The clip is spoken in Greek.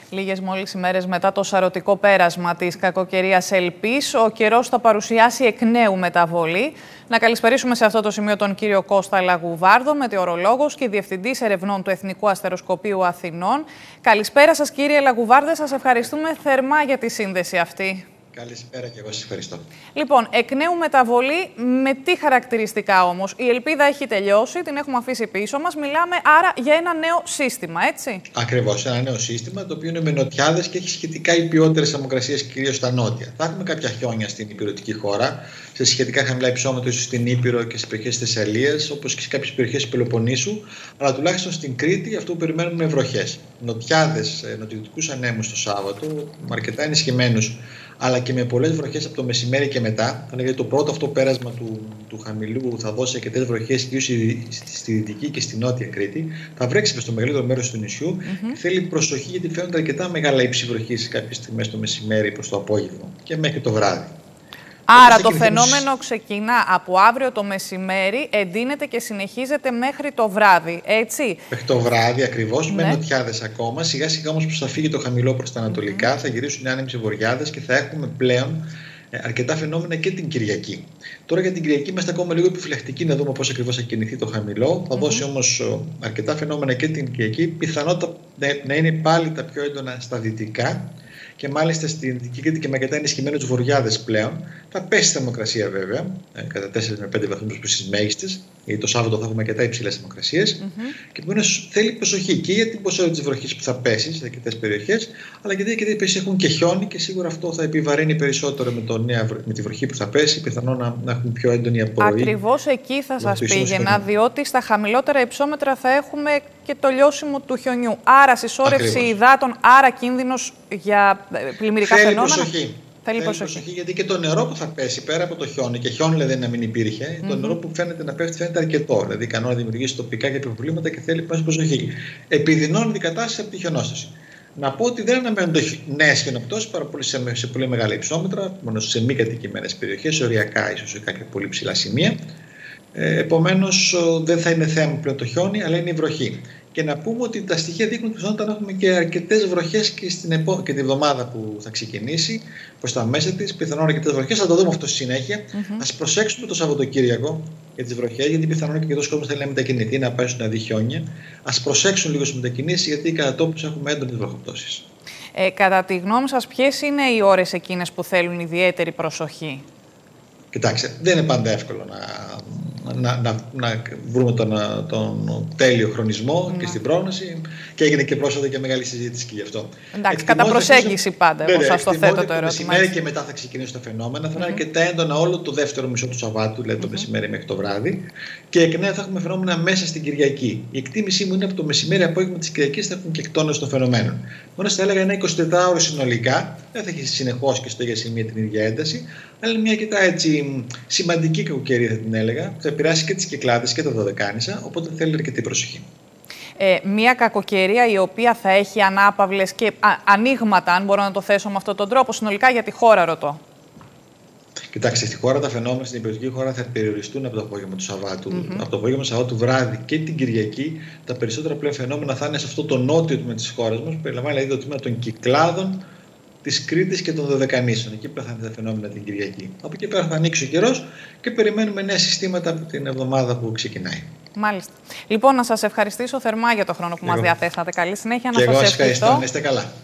Λίγες μόλις ημέρες μετά το σαρωτικό πέρασμα της κακοκαιρίας Ελπής, ο καιρός θα παρουσιάσει εκ νέου μεταβολή. Να καλησπερίσουμε σε αυτό το σημείο τον κύριο Κώστα Λαγουβάρδο, μετεωρολόγος και διευθυντής ερευνών του Εθνικού Αστεροσκοπείου Αθηνών. Καλησπέρα σας, κύριε Λαγουβάρδε, σας ευχαριστούμε θερμά για τη σύνδεση αυτή. Καλησπέρα και εγώ σας ευχαριστώ. Λοιπόν, εκ νέου μεταβολή, με τι χαρακτηριστικά όμως? Η ελπίδα έχει τελειώσει, την έχουμε αφήσει πίσω μας. Μιλάμε άρα για ένα νέο σύστημα, έτσι? Ακριβώς, ένα νέο σύστημα το οποίο είναι με νοτιάδες και έχει σχετικά υπιότερες θερμοκρασίες, κυρίως στα νότια. Θα έχουμε κάποια χιόνια στην υπηρετική χώρα, σε σχετικά χαμηλά υψόμετρα, ίσως στην Ήπειρο και στις περιοχές της Θεσσαλίας, όπως και σε κάποιες περιοχές του Πελοποννήσου, αλλά τουλάχιστον στην Κρήτη αυτό που περιμένουμε είναι βροχές. Νοτιάδες, νοτιοδυτικούς ανέμους το Σάββατο, με αρκετά ενισχυμένους, αλλά και με πολλές βροχές από το μεσημέρι και μετά. Γιατί το πρώτο αυτό πέρασμα του χαμηλού θα δώσει αρκετές βροχές, κυρίως στη δυτική και στη νότια Κρήτη. Θα βρέξει στο μεγαλύτερο μέρος του νησιού και θέλει προσοχή, γιατί φαίνονται αρκετά μεγάλα ύψη βροχής κάποιες στιγμές το μεσημέρι προς το απόγευμα και μέχρι το βράδυ. Άρα το φαινόμενο ξεκινά από αύριο το μεσημέρι, εντείνεται και συνεχίζεται μέχρι το βράδυ, έτσι? Μέχρι το βράδυ ακριβώς, με νοτιάδες ακόμα. Σιγά σιγά όμως που θα φύγει το χαμηλό προς τα ανατολικά, θα γυρίσουν οι άνεμοι σε βορειάδες και θα έχουμε πλέον αρκετά φαινόμενα και την Κυριακή. Τώρα για την Κυριακή είμαστε ακόμα λίγο επιφυλακτικοί να δούμε πώς ακριβώς θα κινηθεί το χαμηλό. Θα δώσει όμως αρκετά φαινόμενα και την Κυριακή. Πιθανότητα να είναι πάλι τα πιο έντονα στα δυτικά. Και μάλιστα στην Δυτική Κρήτη και με αρκετά ενισχυμένους βορειάδες πλέον. Θα πέσει η θερμοκρασία βέβαια, κατά 4 με 5 βαθμούς προς τις μέγιστες, γιατί το Σάββατο θα έχουμε αρκετά υψηλές θερμοκρασίες. Και επομένως θέλει προσοχή και για την ποσότητα της βροχής που θα πέσει σε αρκετές περιοχές, αλλά και γιατί περιοχές έχουν και χιόνι και σίγουρα αυτό θα επιβαρύνει περισσότερο με τη βροχή που θα πέσει. Πιθανόν να έχουμε πιο έντονη απορροή. Ακριβώς εκεί θα σας πήγαινα, διότι στα χαμηλότερα υψόμετρα θα έχουμε και το λιώσιμο του χιονιού. Άρα συσσόρευση υδάτων, άρα κίνδυνος για πλημμυρικά φαινόμενα. Θέλει προσοχή, γιατί και το νερό που θα πέσει πέρα από το χιόνι, και χιόνι δηλαδή να μην υπήρχε, το νερό που φαίνεται να πέφτει φαίνεται αρκετό. Δηλαδή, ικανό να δημιουργήσει τοπικά και προβλήματα και θέλει προσοχή. Επιδεινώνει την κατάσταση από τη χιονόσταση. Να πω ότι δεν αναμένονται νέες χιονοπτώσεις σε πολύ μεγάλα υψόμετρα, μόνο σε μη κατοικημένες περιοχές, οριακά ίσως σε κάποια πολύ ψηλά σημεία. Επομένως, δεν θα είναι θέμα πλέον το χιόνι, αλλά είναι η βροχή. Και να πούμε ότι τα στοιχεία δείχνουν πιθανότητα να έχουμε και αρκετές βροχές και την εβδομάδα που θα ξεκινήσει, προς τα μέσα της. Πιθανόν αρκετές βροχές, θα το δούμε αυτό στη συνέχεια. Ας προσέξουμε το Σαββατοκύριακο για τις βροχές, γιατί πιθανόν και ο κόσμος θέλει να μετακινηθεί, να πάει να δει χιόνια. Ας προσέξουν λίγο στις μετακινήσεις, γιατί κατά τόπους έχουμε έντονες βροχοπτώσεις. Κατά τη γνώμη σας, ποιες είναι οι ώρες εκείνες που θέλουν ιδιαίτερη προσοχή? Κοιτάξτε, δεν είναι πάντα εύκολο να βρούμε τον τέλειο χρονισμό και στην πρόγνωση, και έγινε και πρόσφατα και μεγάλη συζήτηση και γι' αυτό. Εντάξει, κατά προσέγγιση πάντα, εγώ σας το θέτω το ερώτημα. Το μεσημέρι και μετά θα ξεκινήσουν τα φαινόμενα, θα είναι αρκετά έντονα όλο το δεύτερο μισό του Σαββάτου, δηλαδή το μεσημέρι μέχρι το βράδυ, και εκ νέου θα έχουμε φαινόμενα μέσα στην Κυριακή. Η εκτίμησή μου είναι από το μεσημέρι απόγευμα της Κυριακής θα έχουμε και εκτόνωση των φαινομένων. Μόνο θα έλεγα ένα 24ωρο συνολικά, δεν θα έχει συνεχώς και στο ίδιο σημείο την ίδια ένταση, αλλά είναι μια αρκετά έτσι σημαντική κακοκαιρία, θα την έλεγα. Θα επηρεάσει και τις Κυκλάδες και τα Δωδεκάνησα, οπότε θέλει αρκετή προσοχή. Μια κακοκαιρία η οποία θα έχει ανάπαυλες και ανοίγματα, αν μπορώ να το θέσω με αυτόν τον τρόπο, συνολικά για τη χώρα ρωτώ. Κοιτάξτε, στη χώρα τα φαινόμενα στην υπηρετική χώρα θα περιοριστούν από το απόγευμα του Σαββάτου. Από το απόγευμα του Σαββάτου βράδυ και την Κυριακή, τα περισσότερα πλέον φαινόμενα θα είναι σε αυτό το νότιο τμήμα της χώρας μας, που περιλαμβάνει δηλαδή το τμήμα των Κυκλάδων, της Κρήτης και των Δωδεκανήσων. Εκεί πέρα θα είναι τα φαινόμενα την Κυριακή. Από εκεί πέρα θα ανοίξει ο καιρός και περιμένουμε νέα συστήματα από την εβδομάδα που ξεκινάει. Μάλιστα. Λοιπόν, να σας ευχαριστήσω θερμά για το χρόνο που μας διαθέσατε. Καλή συνέχεια, να σας ευχαριστώ. ευχαριστώ. Να είστε καλά.